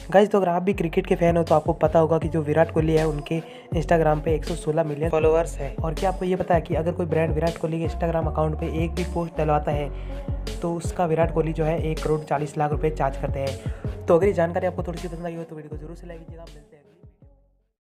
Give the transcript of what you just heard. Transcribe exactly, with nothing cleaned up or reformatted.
Guys, तो अगर आप भी क्रिकेट के फैन हो तो आपको पता होगा कि जो विराट कोहली है उनके इंस्टाग्राम पे एक सौ सोलह मिलियन फॉलोअर्स है। और क्या आपको ये पता है कि अगर कोई ब्रांड विराट कोहली के इंस्टाग्राम अकाउंट पे एक भी पोस्ट डलवाता है तो उसका विराट कोहली जो है एक करोड़ चालीस लाख रुपए चार्ज करते हैं। तो अगर ये जानकारी आपको थोड़ी सी पसंद आई हो तो वीडियो को जरूर से लाइक कीजिएगा। मिलते हैं।